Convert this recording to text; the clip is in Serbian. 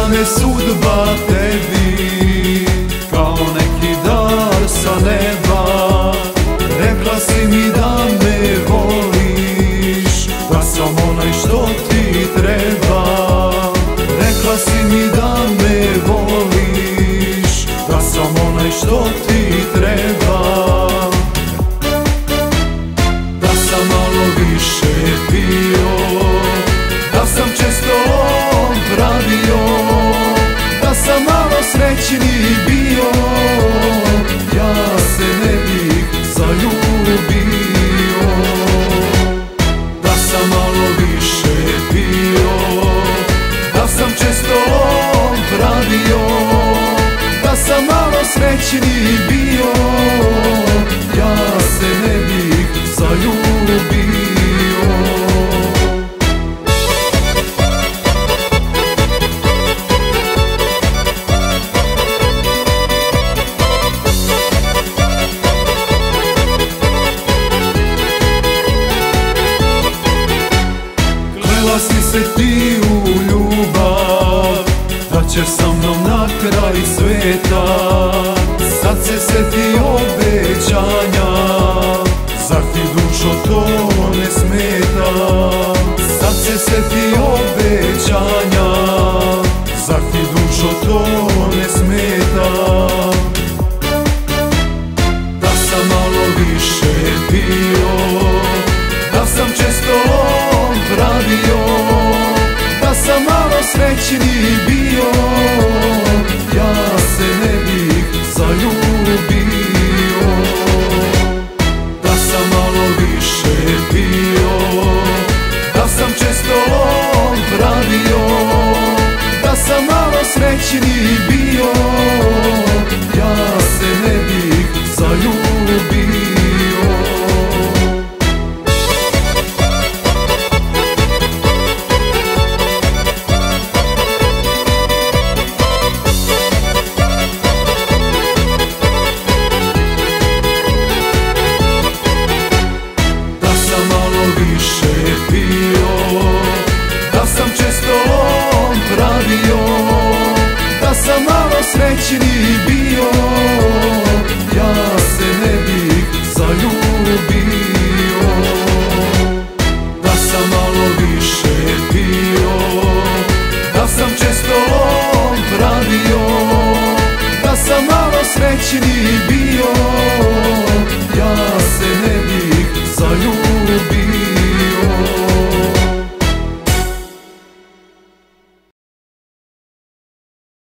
da me sudba tebi kao neki dar sa neba. Rekla si mi da me voliš, da sam onaj što ti treba. Rekla si mi da me voliš, da sam onaj što ti treba. Da sam malo više pio, da sam često radio, da sam malo srećniji bio, ja se ne bih zaljubio. Da sam malo više pio, da sam često radio, da sam malo srećniji bio, ja se ne bih zaljubio. Klela si se ti u ljubav, da ćeš sa mnom na kraj sveta. Sad se seti obećanja, zar ti dušo to ne smeta? Sad se seti obećanja, zar ti dušo to ne smeta? Da sam malo više pio, da sam često radio, da sam malo srećniji bio, ja se ne bih zaljubio. Da sam malo više pio, da sam često radio, da sam malo srećniji bio, ja se ne bih zaljubio. Da sam često radio, da sam malo srećniji bio, ja se ne bih zaljubio. Da sam malo više pio, da sam često radio, da sam malo srećniji bio,